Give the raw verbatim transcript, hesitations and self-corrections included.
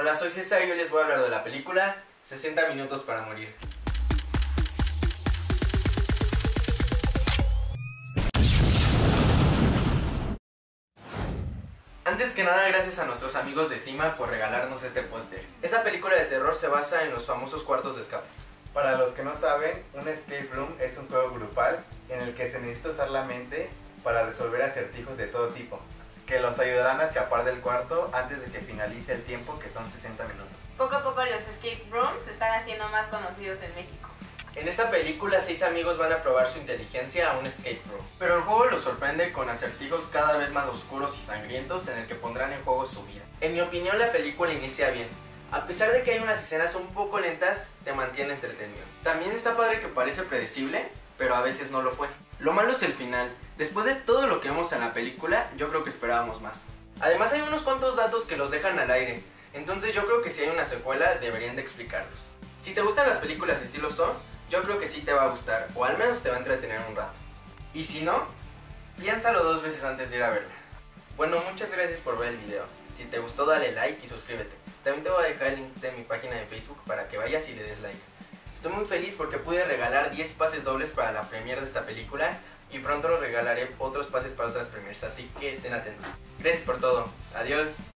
Hola, soy César y hoy les voy a hablar de la película sesenta minutos para morir. Antes que nada, gracias a nuestros amigos de Cima por regalarnos este póster. Esta película de terror se basa en los famosos cuartos de escape. Para los que no saben, un escape room es un juego grupal en el que se necesita usar la mente para resolver acertijos de todo tipo, que los ayudarán a escapar del cuarto antes de que finalice el tiempo, que son sesenta minutos. Poco a poco los escape rooms se están haciendo más conocidos en México. En esta película, seis amigos van a probar su inteligencia a un escape room, pero el juego los sorprende con acertijos cada vez más oscuros y sangrientos en el que pondrán en juego su vida. En mi opinión, la película inicia bien. A pesar de que hay unas escenas un poco lentas, te mantiene entretenido. También está padre que parece predecible, pero a veces no lo fue. Lo malo es el final. Después de todo lo que vemos en la película, yo creo que esperábamos más. Además hay unos cuantos datos que los dejan al aire, entonces yo creo que si hay una secuela deberían de explicarlos. Si te gustan las películas estilo Saw, yo creo que sí te va a gustar, o al menos te va a entretener un rato. Y si no, piénsalo dos veces antes de ir a verla. Bueno, muchas gracias por ver el video. Si te gustó, dale like y suscríbete. También te voy a dejar el link de mi página de Facebook para que vayas y le des like. Estoy muy feliz porque pude regalar diez pases dobles para la premiere de esta película y pronto regalaré otros pases para otras premieres, así que estén atentos. Gracias por todo. Adiós.